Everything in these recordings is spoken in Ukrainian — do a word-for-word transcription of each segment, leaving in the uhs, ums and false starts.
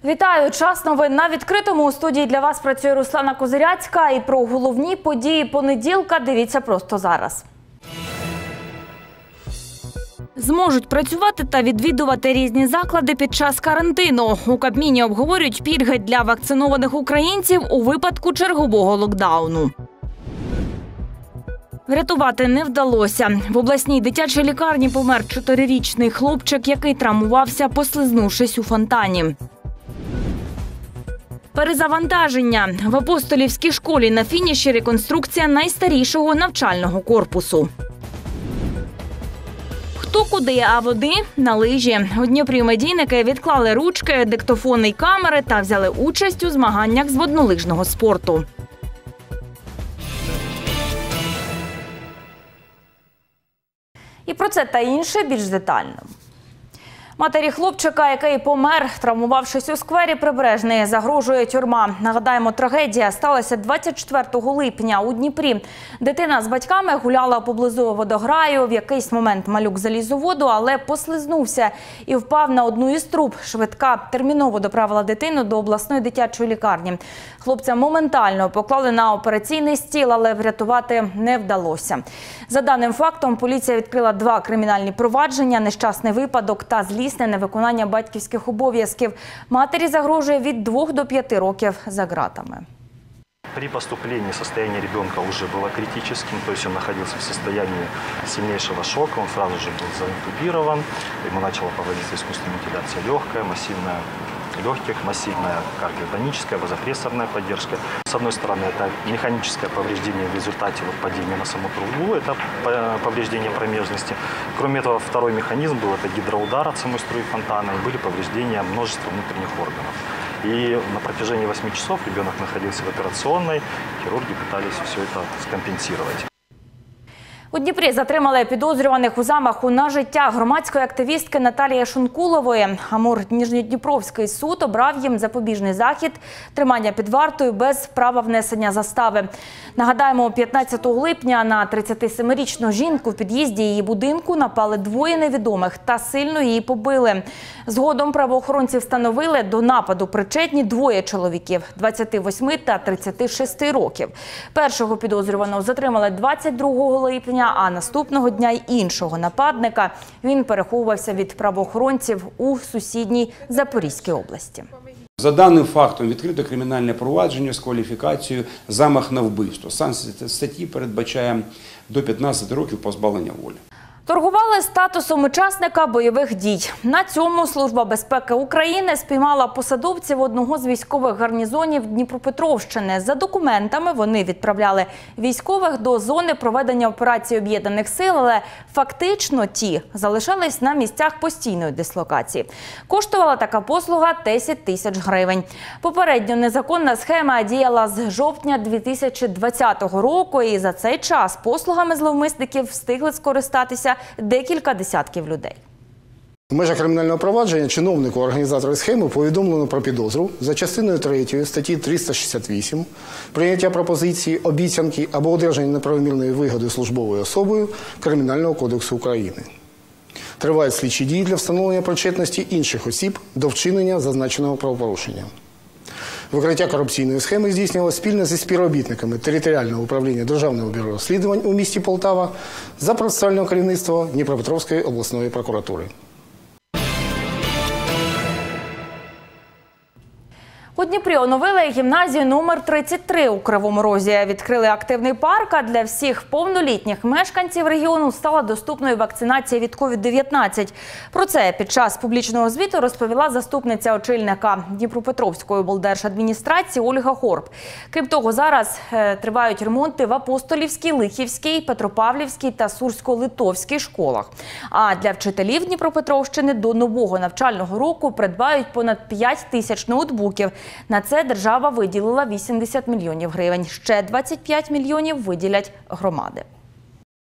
Вітаю! Час новин на відкритому. У студії для вас працює Руслана Козиряцька. І про головні події понеділка дивіться просто зараз. Зможуть працювати та відвідувати різні заклади під час карантину. У Кабміні обговорюють пільги для вакцинованих українців у випадку чергового локдауну. Врятувати не вдалося. В обласній дитячій лікарні помер чотирирічний хлопчик, який травмувався, послизнувшись у фонтані. Перезавантаження. В Апостолівській школі на фініші реконструкція найстарішого навчального корпусу. Хто куди, а води – на лижі. У Дніпрі медійники відклали ручки, диктофони й камери та взяли участь у змаганнях з воднолижного спорту. І про це та інше більш детально. Матері хлопчика, який помер, травмувавшись у сквері Прибережний, загрожує тюрма. Нагадаємо, трагедія сталася двадцять четвертого липня у Дніпрі. Дитина з батьками гуляла поблизу водограю. В якийсь момент малюк заліз у воду, але послизнувся і впав на одну із труб. Швидка терміново доправила дитину до обласної дитячої лікарні. Хлопця моментально поклали на операційний стіл, але врятувати не вдалося. За даним фактом, поліція відкрила два кримінальні провадження – нещасний випадок та злісне невиконання батьківських обов'язків. Матері загрожує від двох до п'яти років за ґратами. При поступлении состояние ребенка уже было критическим, то есть он находился в состоянии сильнейшего шока, он сразу же был заинтубирован, ему начала проводиться искусственная вентиляция легкая, массивная легких, массивная кардиотоническая, вазопрессорная поддержка. С одной стороны, это механическое повреждение в результате вот падения на саму трубу, это повреждение промежности. Кроме этого, второй механизм был это гидроудар от самой струи фонтана, и были повреждения множества внутренних органов. И на протяжении восьми часов ребенок находился в операционной, хирурги пытались все это скомпенсировать. У Дніпрі затримали підозрюваних у замаху на життя громадської активістки Наталії Шонкулової. Амур-Нижньодніпровський суд обрав їм запобіжний захід – тримання під вартою без права внесення застави. Нагадаємо, п'ятнадцятого липня на тридцятисемирічну жінку в під'їзді її будинку напали двоє невідомих та сильно її побили. Згодом правоохоронці встановили, до нападу причетні двоє чоловіків – двадцяти восьми та тридцяти шести років. Першого підозрюваного затримали двадцять другого липня, а наступного дня й іншого нападника. Він переховувався від правоохоронців у сусідній Запорізькій області. За даним фактом відкрито кримінальне провадження з кваліфікацією «замах на вбивство». Санкція статті передбачає до п'ятнадцяти років позбавлення волі. Торгували статусом учасника бойових дій. На цьому Служба безпеки України спіймала посадовців одного з військових гарнізонів Дніпропетровщини. За документами вони відправляли військових до зони проведення операції Об'єднаних сил, але фактично ті залишались на місцях постійної дислокації. Коштувала така послуга десять тисяч гривень. Попередньо незаконна схема діяла з жовтня дві тисячі двадцятого року, і за цей час послугами зловмисників встигли скористатися декілька десятків людей. В межах кримінального провадження чиновнику організатора схеми повідомлено про підозру за частиною третьою статті триста шістдесят вісім прийняття пропозиції, обіцянки або одержання неправомірної вигоди службовою особою Кримінального кодексу України. Тривають слідчі дії для встановлення причетності інших осіб до вчинення зазначеного правопорушення. Викриття корупційної схеми здійснювалося спільно зі співробітниками територіального управління Державного бюро розслідувань у місті Полтава за процесуального керівництва Дніпропетровської обласної прокуратури. У Дніпрі оновили гімназію номер тридцять три у Кривому Розі. Відкрили активний парк, а для всіх повнолітніх мешканців регіону стала доступною вакцинація від ковід дев'ятнадцять. Про це під час публічного звіту розповіла заступниця очільника Дніпропетровської облдержадміністрації Ольга Горб. Крім того, зараз е, тривають ремонти в Апостолівській, Лихівській, Петропавлівській та Сурсько-Литовській школах. А для вчителів Дніпропетровщини до нового навчального року придбають понад п'ять тисяч ноутбуків. На це держава виділила вісімдесят мільйонів гривень. Ще двадцять п'ять мільйонів виділять громади.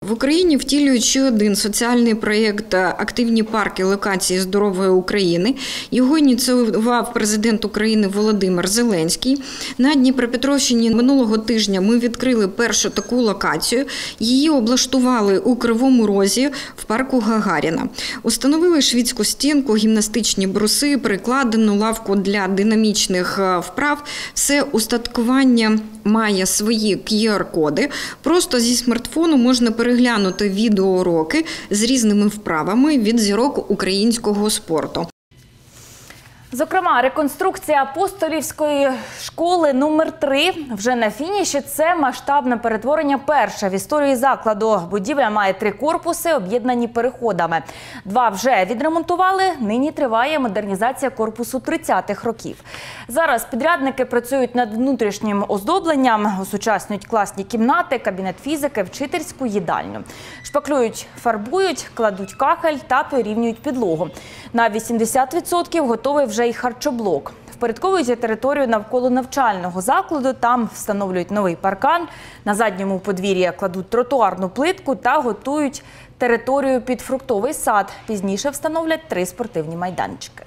В Україні втілюють ще один соціальний проєкт «Активні парки локації здорової України». Його ініціював президент України Володимир Зеленський. На Дніпропетровщині минулого тижня ми відкрили першу таку локацію. Її облаштували у Кривому Розі в парку Гагаріна. Установили шведську стінку, гімнастичні бруси, прикладену лавку для динамічних вправ. Все устаткування має свої кью ар-коди. Просто зі смартфону можна переглянути відеоуроки з різними вправами від зірок українського спорту. Зокрема, реконструкція Апостолівської школи номер три вже на фініші. Це масштабне перетворення перше в історії закладу. Будівля має три корпуси, об'єднані переходами. Два вже відремонтували, нині триває модернізація корпусу тридцятих років. Зараз підрядники працюють над внутрішнім оздобленням, осучаснюють класні кімнати, кабінет фізики, вчительську їдальню. Шпаклюють, фарбують, кладуть кахель та порівнюють підлогу. На вісімдесят відсотків готовий вже й харчоблок. Впорядковують територію навколо навчального закладу, там встановлюють новий паркан, на задньому подвір'ї кладуть тротуарну плитку та готують територію під фруктовий сад. Пізніше встановлять три спортивні майданчики.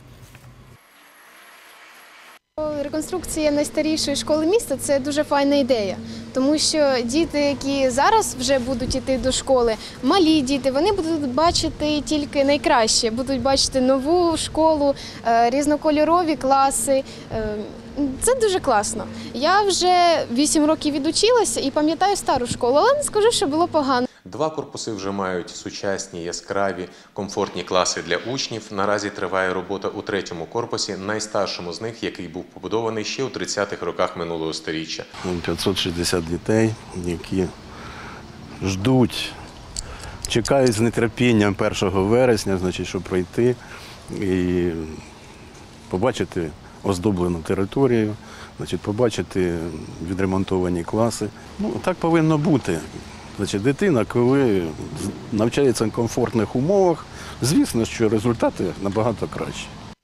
Реконструкція найстарішої школи міста – це дуже файна ідея, тому що діти, які зараз вже будуть йти до школи, малі діти, вони будуть бачити тільки найкраще, будуть бачити нову школу, різнокольорові класи. Це дуже класно. Я вже вісім років відучилася і пам'ятаю стару школу, але не скажу, що було погано. Два корпуси вже мають сучасні, яскраві, комфортні класи для учнів. Наразі триває робота у третьому корпусі, найстаршому з них, який був побудований ще у тридцятих роках минулого сторіччя. п'ятсот шістдесят дітей, які ждуть, чекають з нетерпінням першого вересня, значить, щоб пройти і побачити оздоблену територію, значить, побачити відремонтовані класи. Ну, так повинно бути. Значить, дитина, коли навчається в комфортних умовах, звісно, що результати набагато кращі.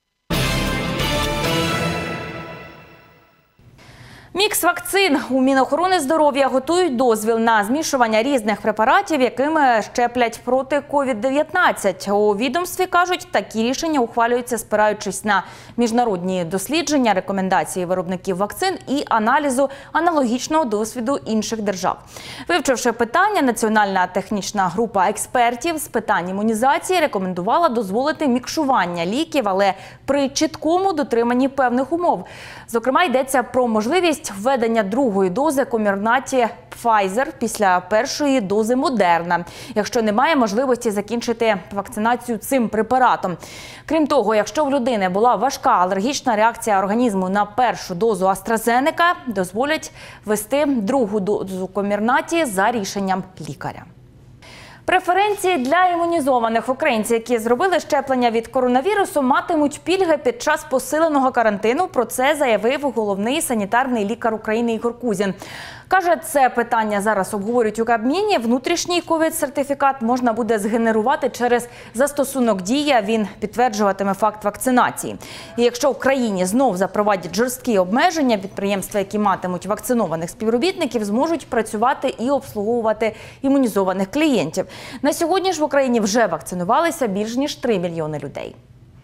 Мікс вакцин. У Мінохорони здоров'я готують дозвіл на змішування різних препаратів, якими щеплять проти ковід дев'ятнадцять. У відомстві кажуть, такі рішення ухвалюються, спираючись на міжнародні дослідження, рекомендації виробників вакцин і аналізу аналогічного досвіду інших держав. Вивчивши питання, Національна технічна група експертів з питань імунізації рекомендувала дозволити мікшування ліків, але при чіткому дотриманні певних умов. Зокрема, йдеться про можливість введення другої дози Комірнаті Pfizer після першої дози Модерна, якщо немає можливості закінчити вакцинацію цим препаратом. Крім того, якщо в людини була важка алергічна реакція організму на першу дозу AstraZeneca, дозволять ввести другу дозу Комірнаті за рішенням лікаря. Преференції для імунізованих. Українці, які зробили щеплення від коронавірусу, матимуть пільги під час посиленого карантину. Про це заявив головний санітарний лікар України Ігор Кузін. Каже, це питання зараз обговорюють у Кабміні. Внутрішній ковід-сертифікат можна буде згенерувати через застосунок «Дія». Він підтверджуватиме факт вакцинації. І якщо в країні знов запровадять жорсткі обмеження, підприємства, які матимуть вакцинованих співробітників, зможуть працювати і обслуговувати імунізованих клієнтів. На сьогодні ж в Україні вже вакцинувалися більш ніж три мільйони людей.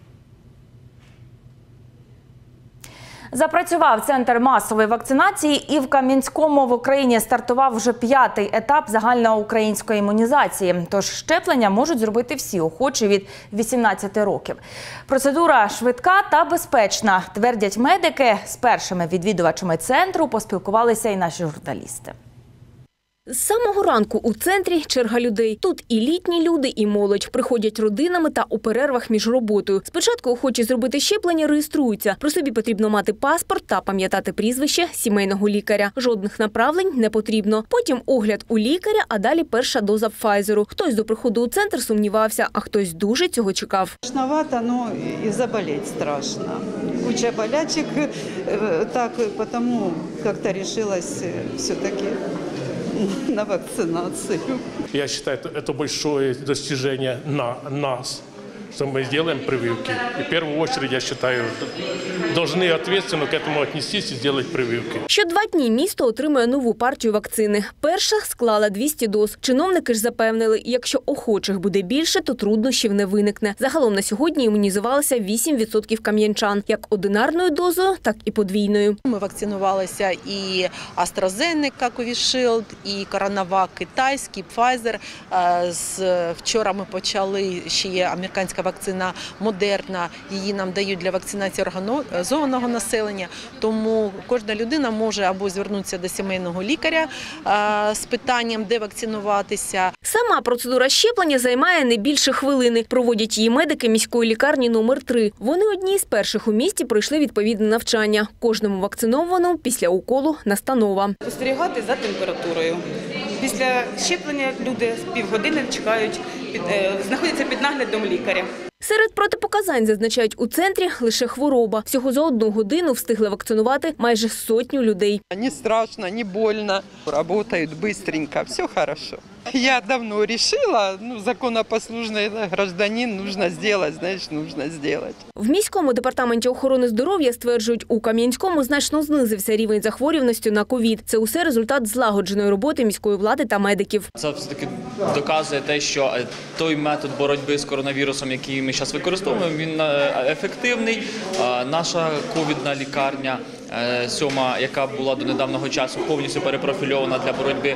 Запрацював центр масової вакцинації, і в Кам'янському в Україні стартував вже п'ятий етап загальноукраїнської імунізації. Тож щеплення можуть зробити всі охочі від вісімнадцяти років. Процедура швидка та безпечна, твердять медики. З першими відвідувачами центру поспілкувалися і наші журналісти. З самого ранку у центрі черга людей. Тут і літні люди, і молодь. Приходять родинами та у перервах між роботою. Спочатку охочі зробити щеплення реєструються. Про собі потрібно мати паспорт та пам'ятати прізвище сімейного лікаря. Жодних направлень не потрібно. Потім огляд у лікаря, а далі перша доза Пфайзеру. Хтось до приходу у центр сумнівався, а хтось дуже цього чекав. Страшновато, но и заболеть страшно. Куча болячек, так потому как-то решилась все-таки на вакцинацию. Я считаю, это большое достижение на нас, что мы сделаем прививки. И в первую очередь, я считаю, должны ответственно к этому отнестись и сделать прививки. Що два дні місто отримує нову партію вакцини. Перша склала двісті доз. Чиновники ж запевнили, якщо охочих буде більше, то труднощів не виникне. Загалом на сьогодні імунізувалося вісім відсотків кам'янчан. Як одинарною дозою, так і подвійною. Ми вакцинувалися і AstraZeneca, Covishield, і CoronaVac китайський, Pfizer. Вчора ми почали, ще є американська вакцина Moderna. Її нам дають для вакцинації організованого населення. Тому кожна людина може або звернутися до сімейного лікаря з питанням, де вакцинуватися. Сама процедура щеплення займає не більше хвилини. Проводять її медики міської лікарні номер три. Вони одні з перших у місті пройшли відповідне навчання. Кожному вакцинованому після уколу настанова. Спостерігати за температурою. Після щеплення люди півгодини чекають, під, е, знаходяться під наглядом лікаря. Серед протипоказань, зазначають у центрі, лише хвороба. Всього за одну годину встигли вакцинувати майже сотню людей. Не страшно, не больно. Работают быстренько, все хорошо. Я давно решила, ну, законопослушный гражданин, нужно сделать, значит, нужно сделать. В міському департаменті охорони здоров'я стверджують, у Кам'янському значно знизився рівень захворюваності на ковід. Це усе результат злагодженої роботи міської влади та медиків. Це все-таки доказує те, що той метод боротьби з коронавірусом, який ми зараз використовуємо, він ефективний. Наша ковідна лікарня, сьома, яка була до недавнього часу повністю перепрофільована для боротьби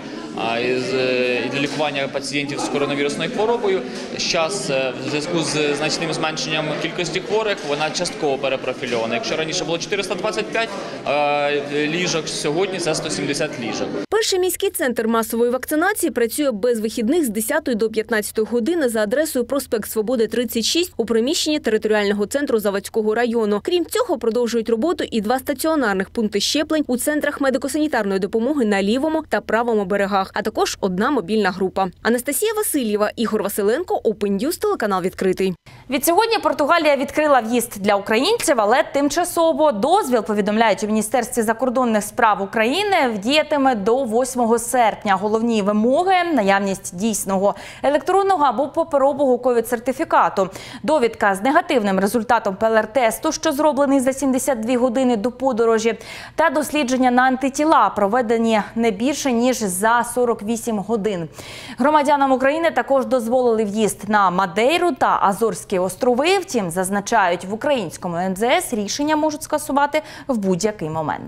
і для лікування пацієнтів з коронавірусною хворобою. Зараз в зв'язку з значним зменшенням кількості хворих вона частково перепрофільована. Якщо раніше було чотириста двадцять п'ять ліжок, сьогодні це сто сімдесят ліжок. Перший міський центр масової вакцинації працює без вихідних з десятої до п'ятнадцятої години за адресою проспект Свободи, тридцять шість у приміщенні територіального центру Заводського району. Крім цього, продовжують роботу і два стаціонарних пункти щеплень у центрах медико-санітарної допомоги на лівому та правому берегах, а також одна мобільна група. Анастасія Васильєва, Ігор Василенко, Open News, телеканал «Відкритий». Відсьогодні Португалія відкрила в'їзд для українців, але тимчасово. Дозвіл, повідомляють у Міністерстві закордонних справ України, діятиме до восьмого серпня. Головні вимоги – наявність дійсного електронного або паперового ковід-сертифікату, довідка з негативним результатом пе ел ар-тесту, що зроблений за сімдесят дві години до подорожі, та дослідження на антитіла, проведені не більше, ніж за сорок вісім годин. Громадянам України також дозволили в'їзд на Мадейру та Азорські острови. Втім, зазначають, в українському ем зе ес рішення можуть скасувати в будь-який момент.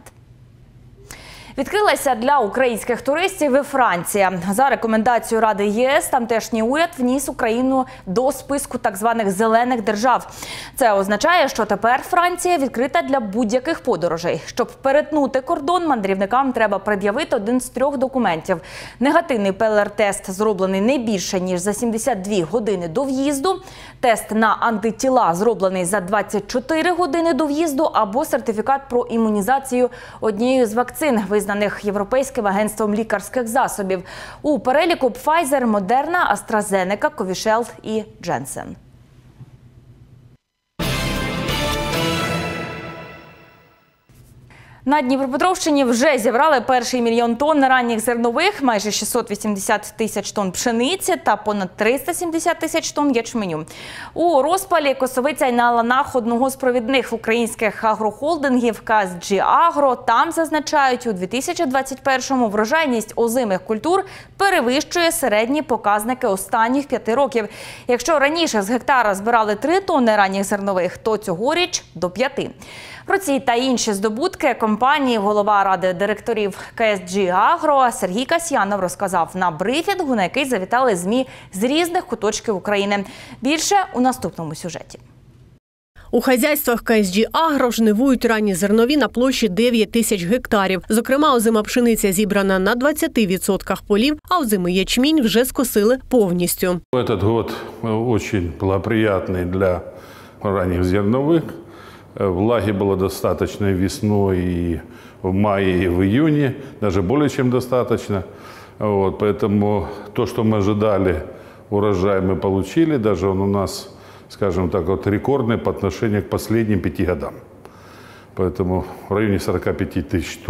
Відкрилася для українських туристів і Франція. За рекомендацією Ради є ес тамтешній уряд вніс Україну до списку так званих «зелених держав». Це означає, що тепер Франція відкрита для будь-яких подорожей. Щоб перетнути кордон, мандрівникам треба пред'явити один з трьох документів. Негативний пе ел ар-тест, зроблений не більше, ніж за сімдесят дві години до в'їзду, тест на антитіла, зроблений за двадцять чотири години до в'їзду, або сертифікат про імунізацію однією з вакцин, визнаних Європейським агентством лікарських засобів. У переліку Pfizer, Moderna, AstraZeneca, Covishield і Janssen. На Дніпропетровщині вже зібрали перший мільйон тонн ранніх зернових, майже шістсот вісімдесят тисяч тонн пшениці та понад триста сімдесят тисяч тонн ячменю. У розпалі косовиця й на ланах одного з провідних українських агрохолдингів ка ес джі Агро. Там, зазначають, у дві тисячі двадцять першому врожайність озимих культур перевищує середні показники останніх п'яти років. Якщо раніше з гектара збирали три тонни ранніх зернових, то цьогоріч – до п'яти. Про ці та інші здобутки компанії голова ради директорів ка ес джі Агро Сергій Касьянов розказав на брифінгу, на який завітали ЗМІ з різних куточків України. Більше у наступному сюжеті. У хазяйствах ка ес джі Агро жнивують ранні зернові на площі дев'ять тисяч гектарів. Зокрема, озима пшениця зібрана на двадцяти відсотках полів, а озимий ячмінь вже скосили повністю. Этот год очень благоприятный для ранних зерновых. Влаги было достаточно весной и в мае, и в июне, даже более чем достаточно. Вот, поэтому то, что мы ожидали, урожай мы получили, даже он у нас, скажем так, вот рекордный по отношению к последним пяти годам. Поэтому в районе сорока пяти тысяч тонн.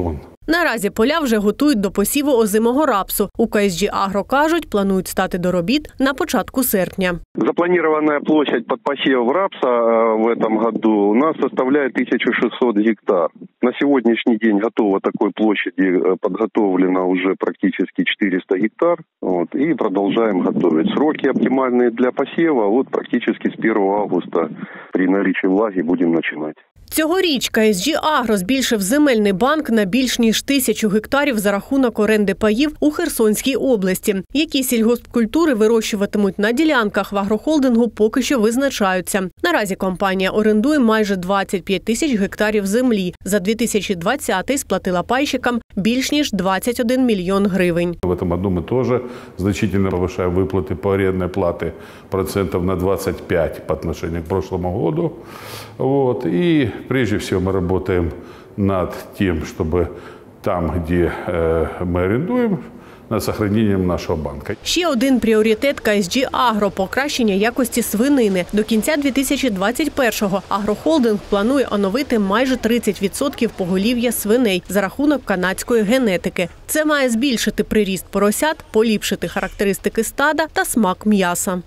Наразі поля вже готують до посіву озимого рапсу. У ка ес джі Агро кажуть, планують стати до робіт на початку серпня. Запланированная площадь под посев рапса в этом году у нас составляет тысяча шестьсот гектар. На сегодняшний день готово такой площади, подготовлено уже практически четыреста гектар. Вот, и продолжаем готовить. Сроки оптимальные для посева вот практически с первого августа при наличии влаги будем начинать. Цьогоріч ка ес джі Агро збільшив земельний банк на більш ніж тисячу гектарів за рахунок оренди паїв у Херсонській області. Які сільгоспкультури вирощуватимуть на ділянках в агрохолдингу, поки що визначаються. Наразі компанія орендує майже двадцять п'ять тисяч гектарів землі. За дві тисячі двадцятий сплатила пайщикам більш ніж двадцять один мільйон гривень. В этом году мы тоже значительно повышаем выплаты по арендной плате процентов на двадцать пять по отношению к прошлому году. Вот. И прежде всего мы работаем над тем, чтобы там, где э, мы арендуем, над сохранением нашого банку. Ще один пріоритет ка ес джі Агро – покращення якості свинини. До кінця дві тисячі двадцять першого агрохолдинг планує оновити майже тридцять відсотків поголів'я свиней за рахунок канадської генетики. Це має збільшити приріст поросят, поліпшити характеристики стада та смак м'яса.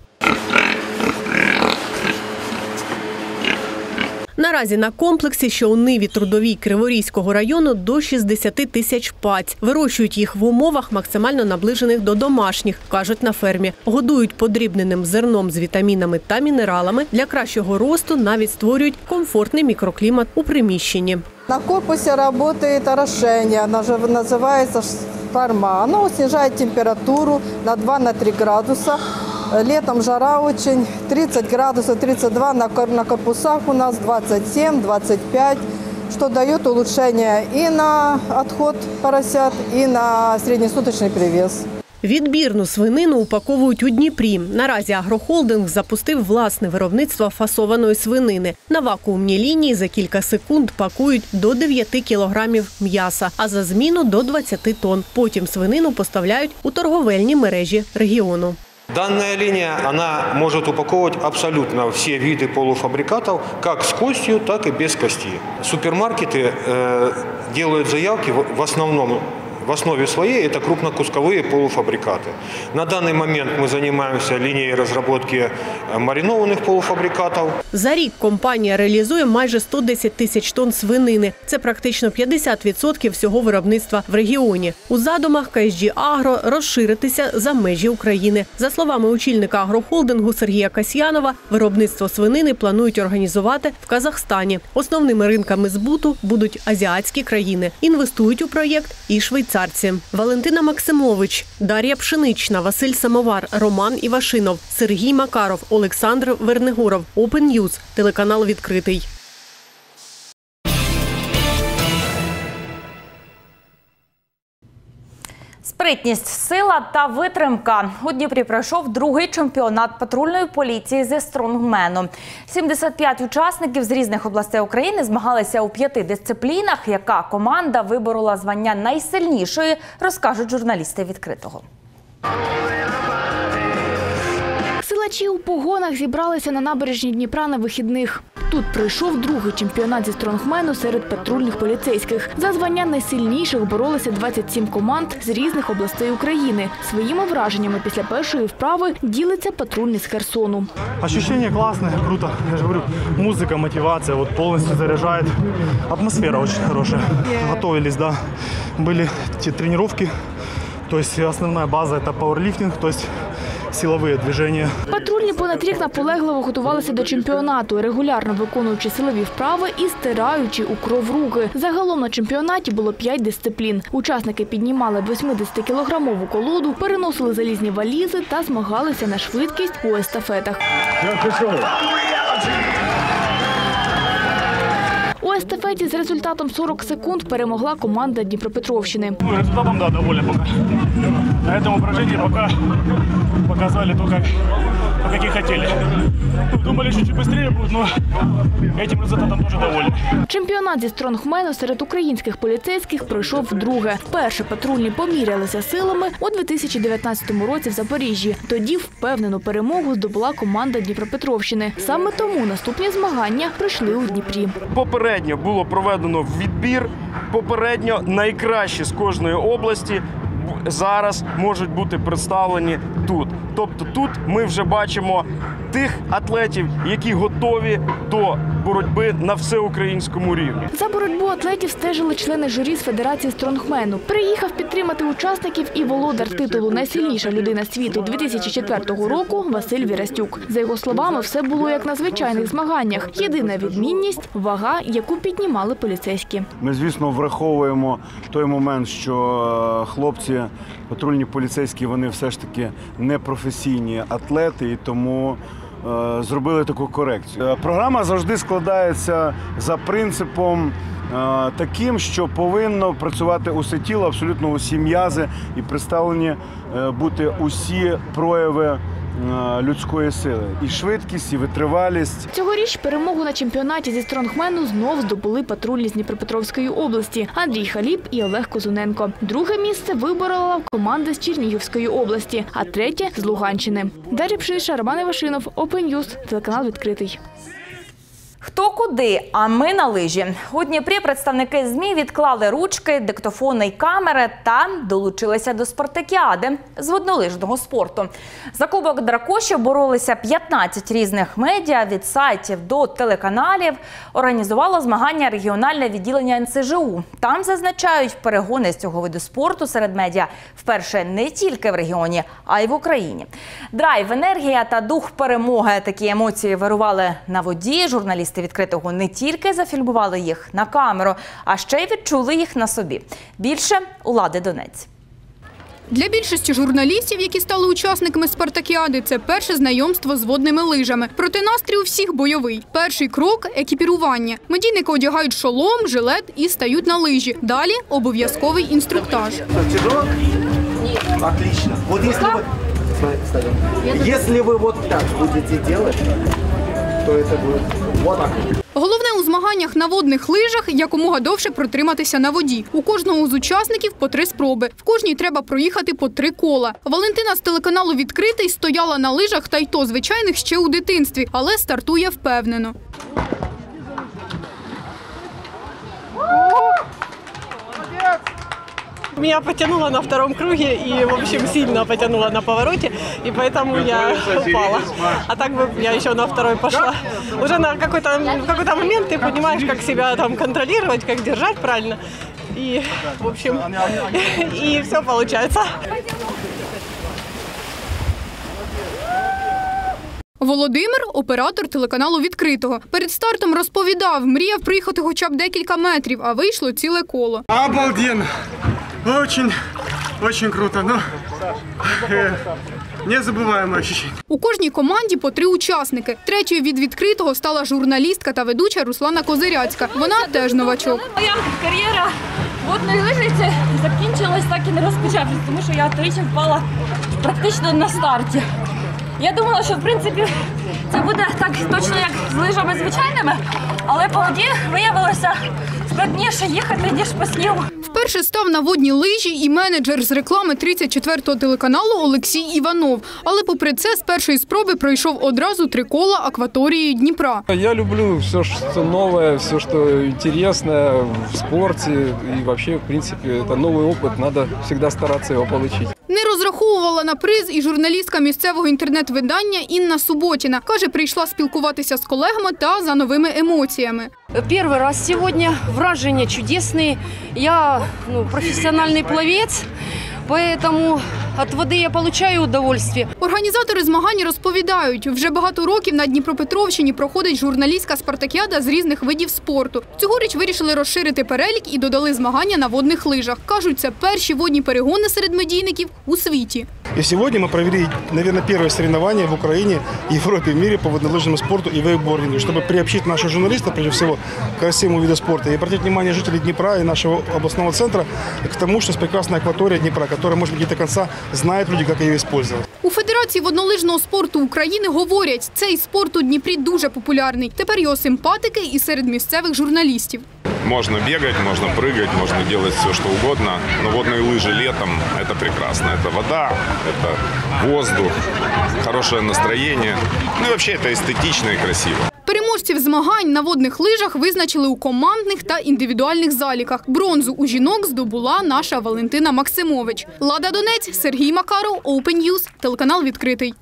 Наразі на комплексі, що у ниві Трудовій Криворізького району, до шістдесят тисяч паць. Вирощують їх в умовах, максимально наближених до домашніх, кажуть на фермі. Годують подрібненим зерном з вітамінами та мінералами. Для кращого росту навіть створюють комфортний мікроклімат у приміщенні. На корпусе работает орошение, оно же называется форма. Оно снижает температуру на два - три градуса. Летом жара очень, тридцать градусов, тридцать два, на корпусах у нас двадцать семь - двадцать пять, что дает улучшение и на отход поросят, и на среднесуточный привес. Відбірну свинину упаковують у Дніпрі. Наразі агрохолдинг запустив власне виробництво фасованої свинини. На вакуумній лінії за кілька секунд пакують до дев'яти кілограмів м'яса, а за зміну – до двадцяти тонн. Потім свинину поставляють у торговельні мережі регіону. Данная линия, она может упаковывать абсолютно все виды полуфабрикатов, как с костью, так и без кости. Супермаркеты э, делают заявки в, в основном, в основе своей это крупнокусковые полуфабрикаты. На данный момент мы занимаемся линией разработки маринованных полуфабрикатов. За рік компанія реалізує майже сто десять тисяч тонн свинини. Це практично п'ятдесят відсотків всього виробництва в регіоні. У задумах ка ес джі Агро розширитися за межі України. За словами очільника агрохолдингу Сергія Касьянова, виробництво свинини планують організувати в Казахстані. Основними ринками збуту будуть азіатські країни. Інвестують у проєкт і швейцарці. Валентина Максимович, Дар'я Пшенична, Василь Самовар, Роман Івашинов, Сергій Макаров, Олександр Вернигоров. Open News, телеканал «Відкритий». Спритність, сила та витримка. У Дніпрі пройшов другий чемпіонат патрульної поліції зі стронгмену. сімдесят п'ять учасників з різних областей України змагалися у п'яти дисциплінах. Яка команда виборола звання найсильнішої, розкажуть журналісти «Відкритого». Силачі у погонах зібралися на набережні Дніпра на вихідних. Тут пройшов другий чемпіонат зі стронгмену серед патрульних поліцейських. За звання найсильніших боролися двадцять сім команд з різних областей України. Своїми враженнями після першої вправи ділиться патрульний з Херсону. Ощущение классное, круто. Я же говорю, музыка, мотивация, вот полностью заряжает. Атмосфера очень хорошая. Готовились, да. Были те тренировки. То есть основная база – это пауэрлифтинг, то есть силовые движения. Патрульні понад рік наполегливо готувалися до чемпіонату, регулярно виконуючи силові вправи і стираючи у кров руки. Загалом на чемпіонаті було п'ять дисциплін. Учасники піднімали восьмидесятикілограмову колоду, переносили залізні валізи та змагалися на швидкість у естафетах. У естафеті з результатом сорок секунд перемогла команда Дніпропетровщини. Ну, результатом, да, довольно пока. На этом упражнении пока показали то, как как и хотели. Думали, что чуть быстрее будет, но этим результатом тоже довольны. Чемпіонат зі стронгмену серед українських поліцейських пройшов вдруге. Вперше патрульні помірялися силами у дві тисячі дев'ятнадцятому році в Запоріжжі. Тоді впевнену перемогу здобула команда Дніпропетровщини. Саме тому наступні змагання пройшли у Дніпрі. Попередньо було проведено відбір, попередньо найкращі з кожної області зараз можуть бути представлені тут. Тобто тут ми вже бачимо тих атлетів, які готові до боротьби на всеукраїнському рівні. За боротьбу атлетів стежили члени журі з Федерації стронгмену. Приїхав підтримати учасників і володар титулу «Найсильніша людина світу» дві тисячі четвертого року Василь Вірастюк. За його словами, все було як на звичайних змаганнях. Єдина відмінність – вага, яку піднімали поліцейські. Ми, звісно, враховуємо той момент, що хлопці, патрульні поліцейські, вони все ж таки не професійні атлети, і тому е, зробили таку корекцію. Програма завжди складається за принципом е, таким, що повинно працювати усе тіло, абсолютно усі м'язи і представлені е, бути усі прояви людської сили. І швидкість, і витривалість. Цьогоріч перемогу на чемпіонаті зі стронгмену знов здобули патрульні з Дніпропетровської області – Андрій Халіп і Олег Козуненко. Друге місце виборола команда з Чернігівської області, а третє – з Луганщини. Дар'я Пшиша, Роман Івашинов, Open News, телеканал «Відкритий». Хто куди, а ми на лижі. У Дніпрі представники ЗМІ відклали ручки, диктофони й камери та долучилися до спартакіади з воднолижного спорту. За кубок дракошів боролися п'ятнадцять різних медіа, від сайтів до телеканалів. Організувало змагання регіональне відділення ен це же у. Там зазначають, перегони з цього виду спорту серед медіа вперше не тільки в регіоні, а й в Україні. Драйв, енергія та дух перемоги – такі емоції вирували на воді. Журналісти «Відкритого» не тільки зафільмували їх на камеру, а ще й відчули їх на собі. Більше у Лади Донець. Для більшості журналістів, які стали учасниками спартакіади, це перше знайомство з водними лижами. Проте настрій у всіх бойовий. Перший крок – екіпірування. Медійники одягають шолом, жилет і стають на лижі. Далі – обов'язковий інструктаж. Отлично. Вот если вы, если вы вот так будете делать, то это будет вот так. Головне у змаганнях на водних лижах – якомога довше протриматися на воді. У кожного з учасників по три спроби. В кожній треба проїхати по три кола. Валентина з телеканалу «Відкритий» стояла на лижах, та й то звичайних ще у дитинстві, але стартує впевнено. Меня потянуло на втором круге и, в общем, сильно потянуло на повороте, и поэтому я упала. А так бы я еще на второй пошла. Уже на какой-то в какой-то момент ты понимаешь, как себя там контролировать, как держать правильно. И, в общем, и все получается. Володимир – оператор телеканалу «Відкритого». Перед стартом розповідав, мріяв приїхати хоча б декілька метрів, а вийшло ціле коло. Обалденно! Очень, очень круто. Ну, э, незабываемое ощущение. У кожній команді по три учасники. Третьою від «Відкритого» стала журналістка та ведуча Руслана Козиряцька. Вона теж новачок. Моя кар'єра водної лижиці закінчилась, так і не розпочавшись, тому що я тричі впала практично на старті. Я думала, що, в принципі, це буде так точно, як з лижами звичайними, але по воді виявилося складніше їхати, ніж по снігу. Вперше став на водні лижі і менеджер з реклами тридцять четвертого телеканалу Олексій Іванов. Але попри це, з першої спроби пройшов одразу три кола акваторією Дніпра. Я люблю все, що нове, все, що цікаве в спорті. І взагалі, в принципі, це новий опит, треба завжди старатися його отримати. Не розраховувала на приз і журналістка місцевого інтернет-видання Інна Суботіна. Каже, прийшла спілкуватися з колегами та за новими емоціями. Перший раз сьогодні, враження чудесні. Я ну, професіональний плавець, тому від води я отримую удовольствие. Організатори змагань розповідають, вже багато років на Дніпропетровщині проходить журналістська спартакіада з різних видів спорту. Цьогоріч вирішили розширити перелік і додали змагання на водних лижах. Кажуть, це перші водні перегони серед медійників у світі. И сегодня мы провели, наверное, первое соревнование в Украине, Европе, в мире по воднолыжному спорту и вейкбордингу, чтобы приобщить наших журналистов, прежде всего, к всему виду спорта и обратить внимание жителей Днепра и нашего областного центра к тому, что есть прекрасная акватория Днепра, которая может быть до конца знают люди, как ее использовать. У Федерації воднолижного спорту України говорять, цей спорт у Дніпрі дуже популярний. Тепер його симпатики і серед місцевих журналістів. Можно бегать, можно прыгать, можно делать все, что угодно. Но водные лыжи летом – это прекрасно. Это вода, это воздух, хорошее настроение. Ну и вообще это эстетично и красиво. Переможців змагань на водних лижах визначили у командних та індивідуальних заліках. Бронзу у жінок здобула наша Валентина Максимович. Лада Донець, Сергій Макаров, Open News, телеканал «Відкритий».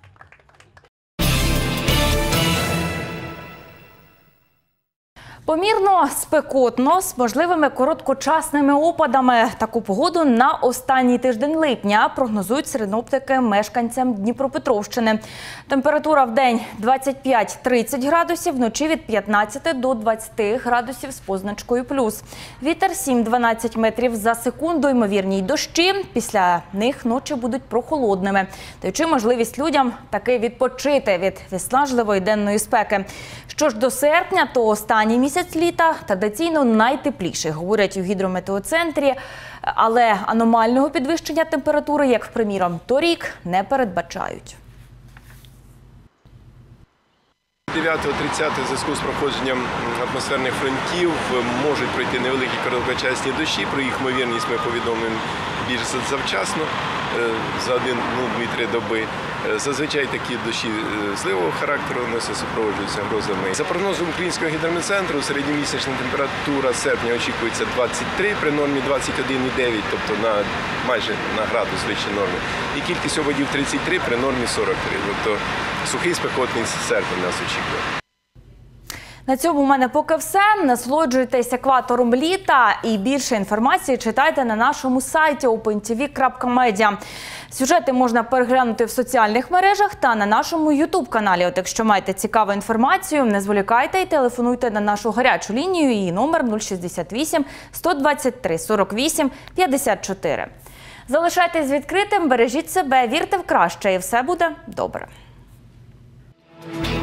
Помірно спекотно, з можливими короткочасними опадами. Таку погоду на останній тиждень липня прогнозують синоптики мешканцям Дніпропетровщини. Температура в день двадцять п'ять - тридцять градусів, вночі від п'ятнадцяти до двадцяти градусів з позначкою плюс. Вітер сім - дванадцять метрів за секунду, ймовірні й дощі. Після них ночі будуть прохолодними, даючи можливість людям таки відпочити від виснажливої денної спеки. Що ж до серпня, то останній місяць літа традиційно найтепліший, говорять у гідрометеоцентрі, але аномального підвищення температури, як, приміром, торік, не передбачають. дев'ятого - тридцятого в зв'язку з проходженням атмосферних фронтів можуть пройти невеликі короткочасні дощі. Про їх ймовірність ми повідомимо більш завчасно, за один-дві-три доби. Зазвичай такі дощі зливового характеру у нас супроводжуються грозами. За прогнозом Українського гідрометцентру, середньомісячна температура серпня очікується двадцять три, при нормі двадцять один і дев'ять, тобто на майже на градус вище норми. І кількість опадів тридцять три, при нормі сорок три. Тобто сухий спекотний серпень нас очікує. На цьому у мене поки все. Насолоджуйтесь екватором літа і більше інформації читайте на нашому сайті опен ті ві крапка медіа. Сюжети можна переглянути в соціальних мережах та на нашому ютуб-каналі. От якщо маєте цікаву інформацію, не зволікайте і телефонуйте на нашу гарячу лінію. Її номер нуль шістдесят вісім - сто двадцять три - сорок вісім - п'ятдесят чотири. Залишайтесь відкритим, бережіть себе, вірте в краще і все буде добре.